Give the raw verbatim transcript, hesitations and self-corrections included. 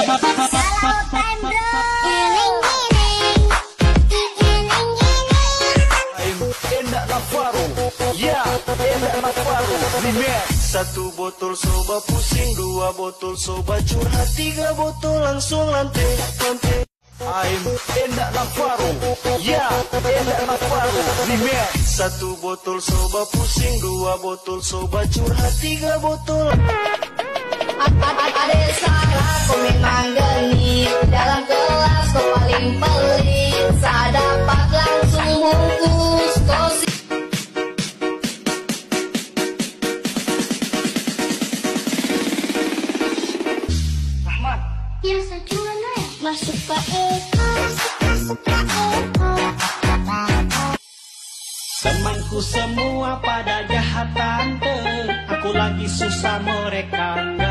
Satu botol soba pusing, dua botol soba curhat, tiga botol langsung lantai lantai. I'm Endak Navarro, ya Endak Navarro. Remix. Satu botol soba pusing, dua botol soba curhat, tiga botol. Ada salah, kau memang genit. Dalam kelas kau paling pelit. Saat dapat langsung bungkus kau. Rahmat. Ya, sajuan ya. Masuk Pak Eko. Temanku semua pada jahat tante, aku lagi susah mereka.